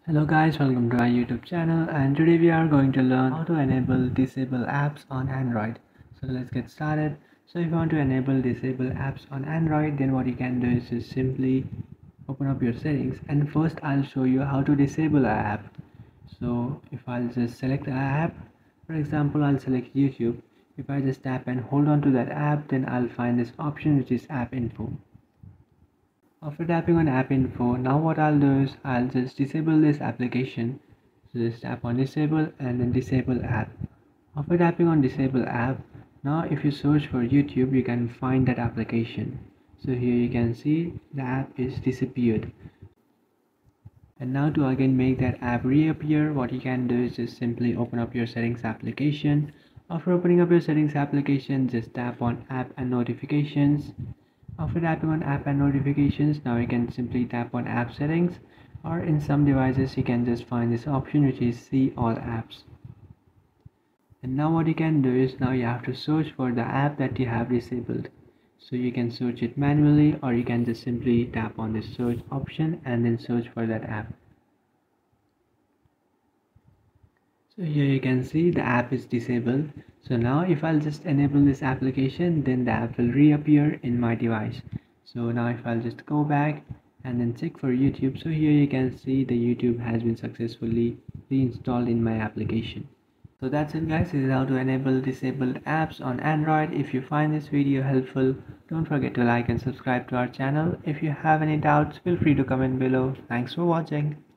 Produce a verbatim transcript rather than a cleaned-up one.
Hello guys, welcome to our YouTube channel, and today we are going to learn how to enable disable apps on Android. So let's get started. So if you want to enable disable apps on Android, then what you can do is just simply open up your settings, and first I'll show you how to disable an app. So if I'll just select an app, for example I'll select YouTube. If I just tap and hold on to that app, then I'll find this option which is app info. After tapping on app info, now what I'll do is I'll just disable this application. So just tap on disable and then disable app. After tapping on disable app, now if you search for YouTube, you can find that application. So here you can see the app is disappeared. And now to again make that app reappear, what you can do is just simply open up your settings application. After opening up your settings application, just tap on app and notifications. After tapping on app and notifications, now you can simply tap on app settings, or in some devices you can just find this option which is see all apps. And now what you can do is now you have to search for the app that you have disabled. So you can search it manually, or you can just simply tap on the search option and then search for that app. So here you can see the app is disabled. So now if I'll just enable this application, then the app will reappear in my device. So now if I'll just go back and then check for YouTube, so here you can see the YouTube has been successfully reinstalled in my application. So that's it guys, this is how to enable disabled apps on Android. If you find this video helpful, don't forget to like and subscribe to our channel. If you have any doubts, feel free to comment below. Thanks for watching.